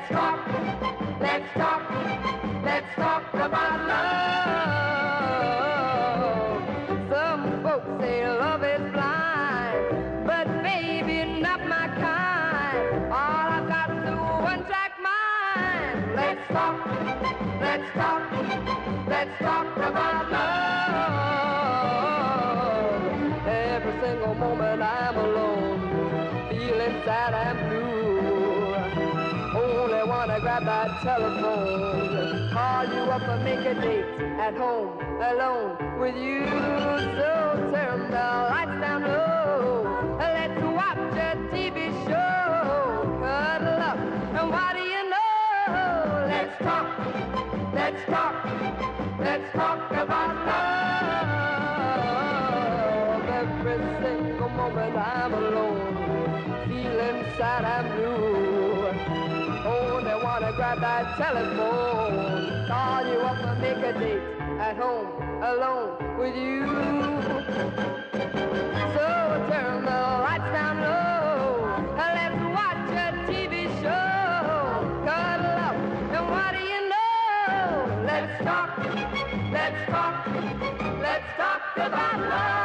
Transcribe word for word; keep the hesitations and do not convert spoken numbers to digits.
Let's talk, let's talk, let's talk about love. Some folks say love is blind, but baby, not my kind. All I've got is a one-track mind. Let's talk, let's talk, let's talk about love. Every single moment I'm alone, feeling sad and blue. Only wanna grab that telephone, call you up and make a date at home, alone with you. So turn the lights down low, let's watch a T V show, cuddle up, and what do you know? Let's talk, let's talk, let's talk about love. Every single moment I'm alone, feeling sad and blue. Only wanna grab that telephone, call you up and make a date at home, alone with you. So turn the lights down low, let's watch a T V show, cuddle up, and what do you know? Let's talk, let's talk, let's talk about love.